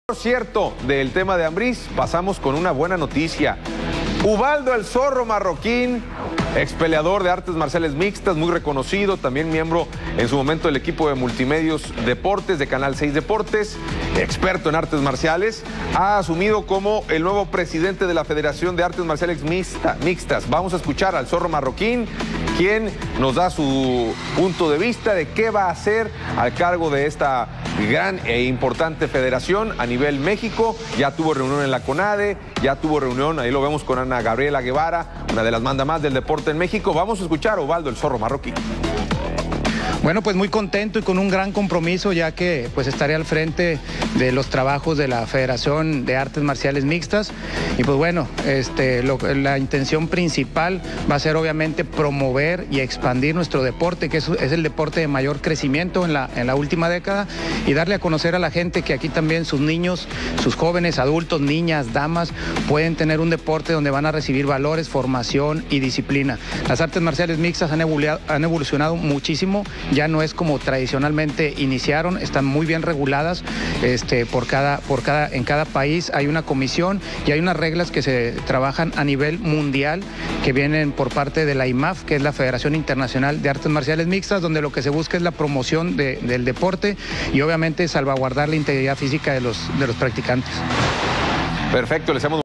Por cierto, del tema de Ambriz, pasamos con una buena noticia. Ubaldo el Zorro Marroquín, ex peleador de artes marciales mixtas, muy reconocido, también miembro en su momento del equipo de Multimedios Deportes, de Canal 6 Deportes, experto en artes marciales, ha asumido como el nuevo presidente de la Federación de Artes Marciales Mixtas. Vamos a escuchar al Zorro Marroquín, quien nos da su punto de vista de qué va a hacer al cargo de esta gran e importante federación a nivel México. Ya tuvo reunión en la CONADE, ya tuvo reunión, ahí lo vemos con Ana Gabriela Guevara, una de las mandamás del deporte en México. Vamos a escuchar a Ubaldo el Zorro Marroquín. Bueno, pues muy contento y con un gran compromiso, ya que pues estaré al frente de los trabajos de la Federación de Artes Marciales Mixtas. Y pues bueno, la intención principal va a ser obviamente promover y expandir nuestro deporte, que es el deporte de mayor crecimiento en la última década, y darle a conocer a la gente que aquí también sus niños, sus jóvenes, adultos, niñas, damas, pueden tener un deporte donde van a recibir valores, formación y disciplina. Las artes marciales mixtas han evolucionado muchísimo. Ya no es como tradicionalmente iniciaron, están muy bien reguladas en cada país hay una comisión y hay unas reglas que se trabajan a nivel mundial que vienen por parte de la IMAF, que es la Federación Internacional de Artes Marciales Mixtas, donde lo que se busca es la promoción del deporte y obviamente salvaguardar la integridad física de los practicantes. Perfecto, les hemos